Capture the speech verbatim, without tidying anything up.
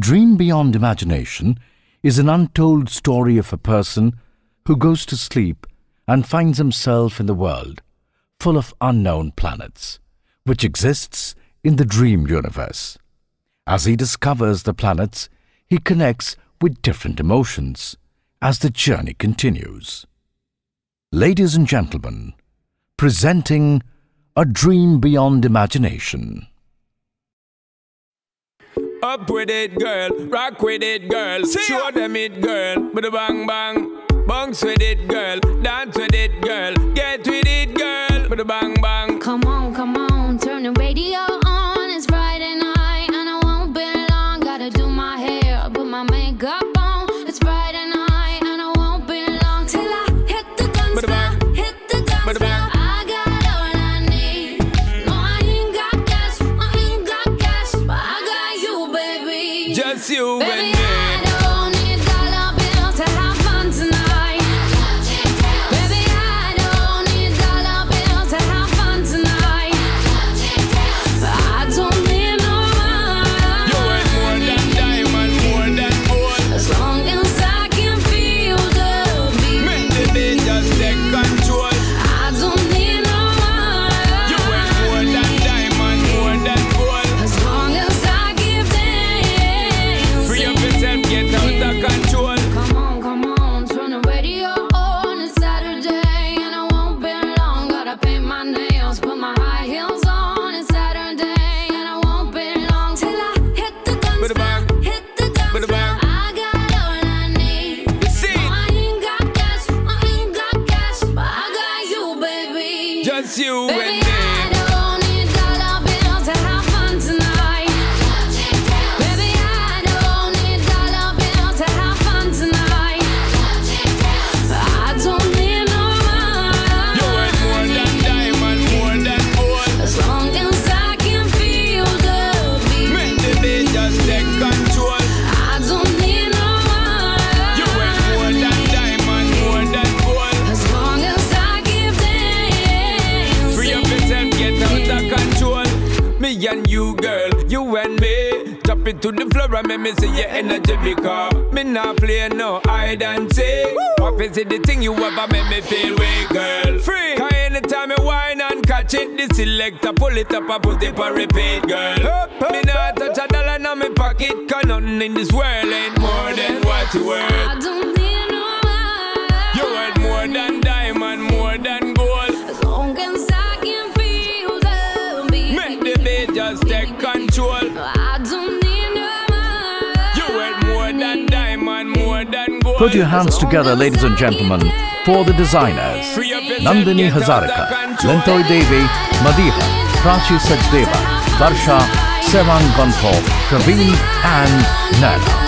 dream beyond imagination is an untold story of a person who goes to sleep and finds himself in the world full of unknown planets, which exists in the dream universe. As he discovers the planets, he connects with different emotions as the journey continues. Ladies and gentlemen, presenting A Dream Beyond Imagination. Up with it, girl. Rock with it, girl. See Show ya. Them it, girl. With a bang bang. Bounce with it, girl. Dance with it, girl. Get with it, girl. With a bang bang. Come on, come on. Turn the radio on. It's Friday night and I won't be long. Gotta do my hair, put my makeup on. It's Friday night and I won't be long till I hit the dance floor. Hit the dance floor. I got all I need. No, I ain't got cash. I ain't got cash, but I got you, baby. Just you baby, and me. I don't need dollar bills to have fun tonight. Baby, I don't need dollar bills to have fun tonight. But I don't need no money. You ain't more than diamond, more than gold. As long as I can feel the beat. Make the beat just take control. I don't need no money. You ain't more than diamond, more than gold. As long as I give dance. Free up yourself, get out of control. Come on, come on, turn the radio on. It's Saturday and I won't be long. Gotta paint my nails, put my high heels on. It's Saturday and I won't be long till I hit the dance With a bang. floor. Hit the dance With a floor. bang. I got all I need. See? No, I ain't got cash, I ain't got cash, but I got you, baby. Just you Baby, and me. I don't need dollar bills to have fun tonight. Baby, I don't need dollar bills to have fun tonight. But I don't need no You ain't more money. than diamond, more than gold. As long as I can feel the beat. Make the beat just take control. I don't need no You ain't more money. than diamond, more than gold. As long as I give dance. Free up yourself, get out of control. Me and you, girl, you and me. Drop it to the floor and make me see your energy because me not play no hide and seek. What is it the thing you ever make me feel weak, girl? Free. Cause anytime you whine and catch it, the selector pull it up and put it on repeat, girl. Me not touch a dollar in my pocket, cause nothing in this world ain't more than what you worth. I don't need no money. You worth more than diamond, more than gold. As long as I can feel the beat. Make the beat just take control. I don't need no money. You worth more than diamond, more than gold. Put your hands together, ladies and gentlemen, for the designers. Free up yourself, Nandini get out of Hazarika, control. Lentoy Devi, Madiha, Prachi Sachdeva, Varsha, Sevang Gonfo, Praveen and Nana.